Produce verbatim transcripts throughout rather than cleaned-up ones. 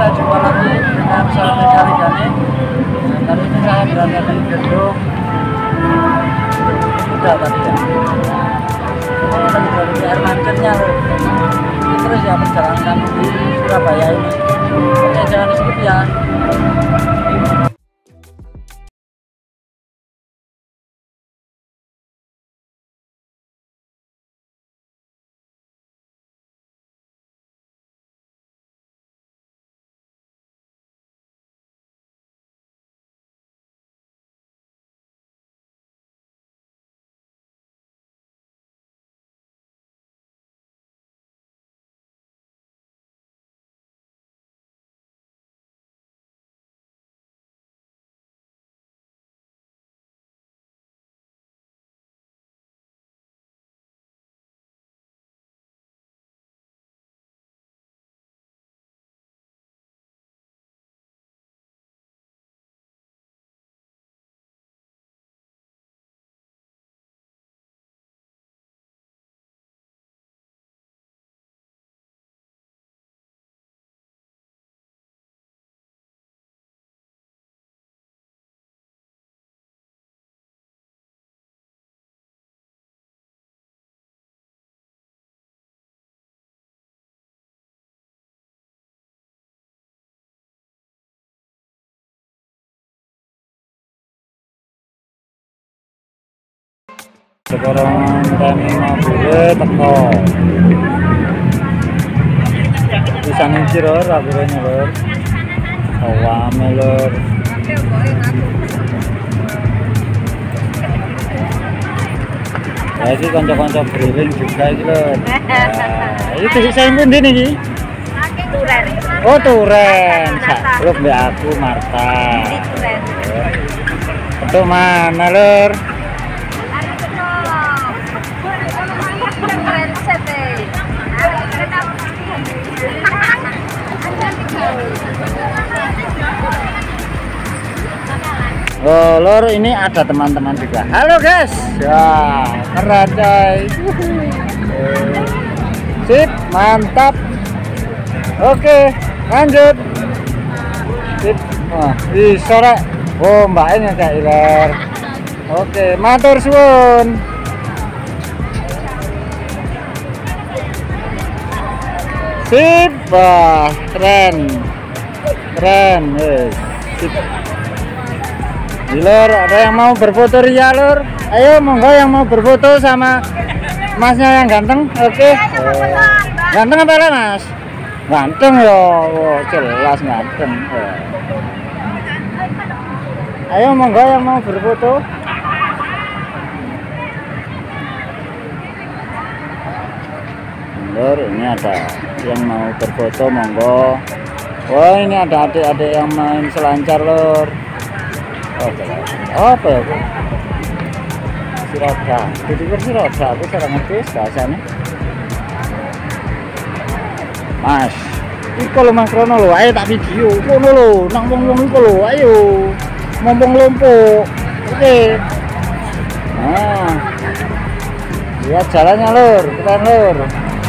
kita jumpa lagi dengan saya Kali Gani. Kali ini saya berada di gedung Kuda tadi ya. Ini lagi berada di air mancurnya loh. Ini terus ya perjalanan kami di Surabaya ini. Oke, jangan di skip ya. Sekarang kami mau beli teko bisa nginci lor, akhirnya lor awame lor ya ini konco-konco briling juga ini lor nah, itu saya pun ini nih oh turen sakluk be aku Marta itu mana lor oh lor ini ada teman-teman juga. Halo guys ya keren coy. Sip mantap. Oke lanjut sip. Wah di sore oh mbak ini kayak iler. Oke matur suwun. Sip, wah keren, keren, yes. Sip. Lor, ada yang mau berfoto ria lor? Ayo monggo yang mau berfoto sama masnya yang ganteng, oke? Okay. Oh. Ganteng apa lah mas? Ganteng ya, oh, jelas ganteng. Oh. Ayo monggo yang mau berfoto. Lor, ini ada yang mau berfoto monggo. Wah ini ada adik-adik yang main selancar lor. Oh, apa ya bu? Si roda, tidur si roda. Aku cara ngerti bahasanya. Mas, iko lo mas Rono lo, ayo tak video. Rono lo, nang wong wong iko lo, ayo. Mompong lompo, oke. Nah, lihat jalannya lor, keren lor.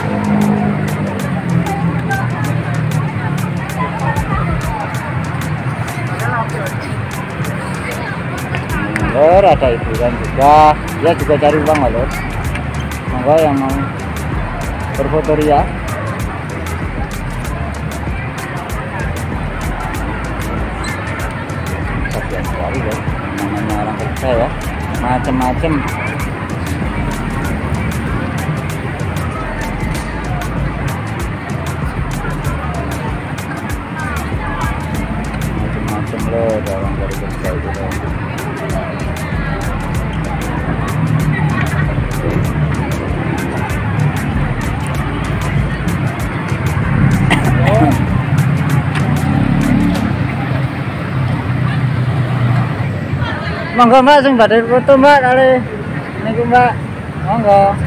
Lor, ada hiburan juga, dia juga cari uang lor. Monggo yang mau berfoto ria. Kasihan sekali ya, namanya orang kerja ya, macem-macem. Macem-macem loh, orang dari kerja itu loh. Monggo mbak, sing badhe foto mbak kali niku mbak, monggo.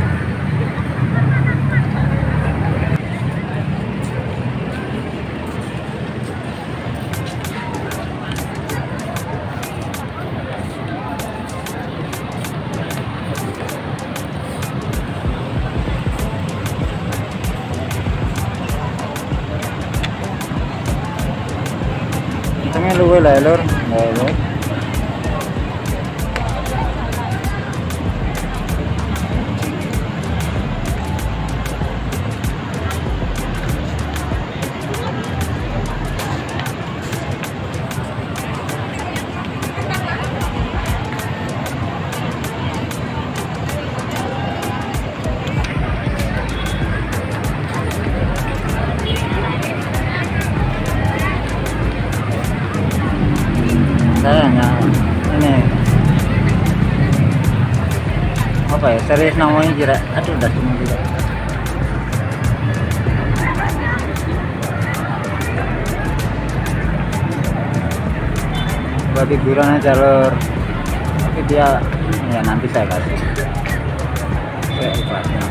luwe lah lur. Lur. Saya hanya ini apa ya, serius namanya kira, aduh udah cuma juga. Buat hiburan aja lur, tapi dia ya nanti saya kasih saya ikhlasnya.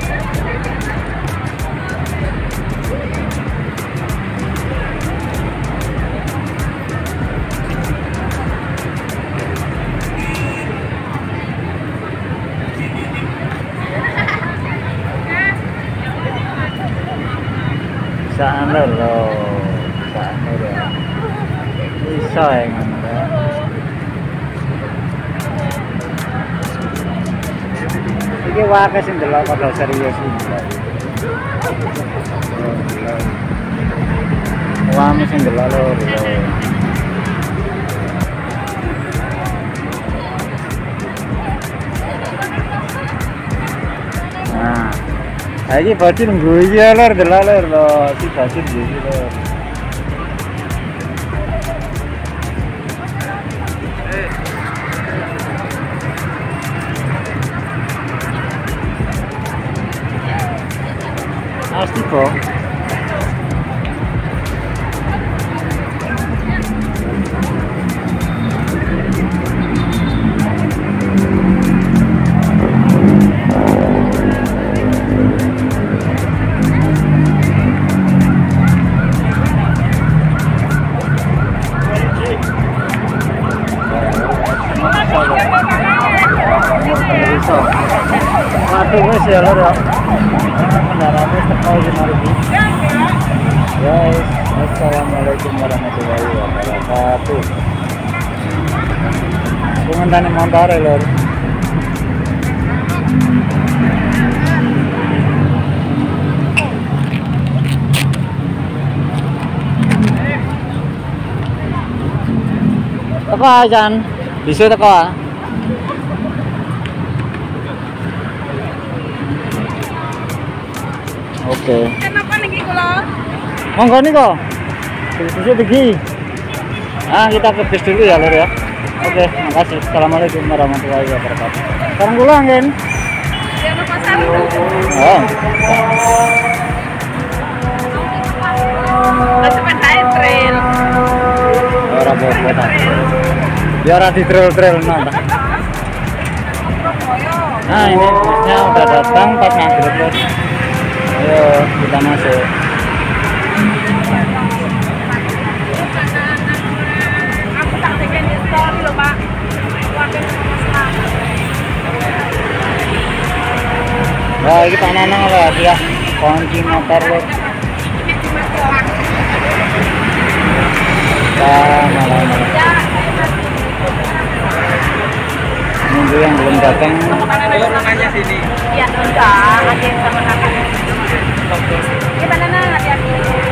Saan lur lo, saan lur ya, bisa yang anda. Ini wakai sing delok pada serius ini. Wah, sing delok lur. Nah. Lagi bacin guya lor, delalor lo, si bacin guya lor. Pasti kok. Waduh wes ya lor ya. Kendaraannya sekali lima ribu. Guys, assalamualaikum warahmatullahi wabarakatuh. Pengendali motor ya lor. Teko ajan, bisa teko. Oke. Kenapa nih kula? Monggo nih kok. Bisa pergi. Ah, kita ke bis dulu ya, lur ya. Oke, makasih. Assalamualaikum warahmatullahi wabarakatuh. Sekarang pulang kan? Ya lu pasar. Oh. Sepeda trail. Ora bobo. Biar di trail-trail nonton. Nah, ini busnya udah datang pas maghrib, Bos. Ayo kita masuk. Aku tak bikin di story loh Pak. Wah, ini Pak Nanang lah ya. Kunci motor lo. Malam-malam. Nunggu yang belum datang. Kalau rumahnya sini. Iya, enggak. Ada yang sama kakak. Kita nana hati-hati.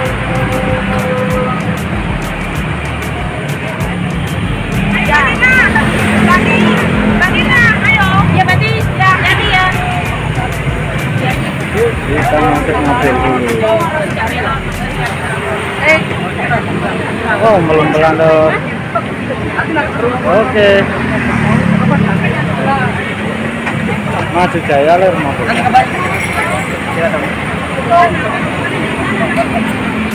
Ya, Bagi, Bagi nah, ayo. Ya, Bagi, ya, jadi ya. Kita masuk mobil dulu. Eh, oh belum pelan dong. Oke. Maju jaya lor mobil.